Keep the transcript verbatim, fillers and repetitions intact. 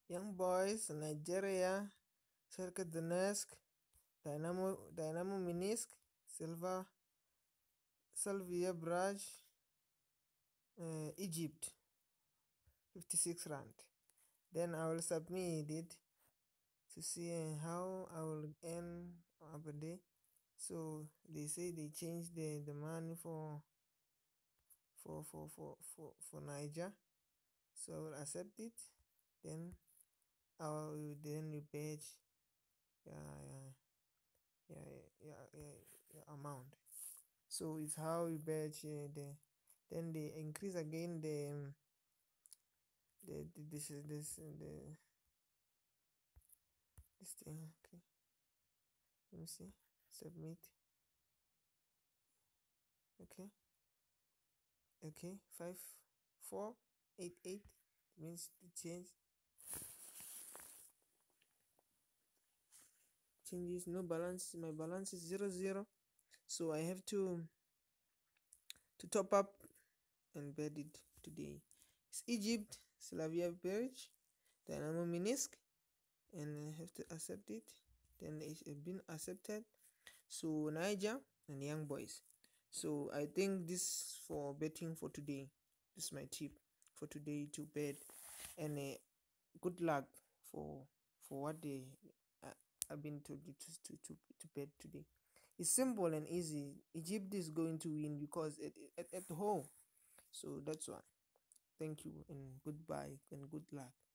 Young Boys, Nigeria, Shakhtar Donetsk, Dynamo Dynamo Minsk, Silva Slavia Braj, uh, Egypt, fifty-six rand. Then I will submit it to see uh, how I will earn a day. So they say they changed the, the money for for for for for for Niger. So I will accept it. Then I will then you pay yeah yeah yeah yeah yeah, yeah amount. So it's how you batch uh, the then they increase again the um, the, the this is this uh, the this thing. Okay, let me see. Submit. Okay, okay. Five four eight eight means the change changes. No balance. My balance is zero zero. So I have to to top up and bet it today. It's Egypt, Slavia Berge, Dynamo Minsk, and I have to accept it. Then it's been accepted. So Niger and Young Boys. So I think this for betting for today. This is my tip for today to bet, and uh, good luck for for what they uh, have been told you to, to to to bet today. It's simple and easy. Egypt is going to win because at at, at home. So that's why. Thank you and goodbye and good luck.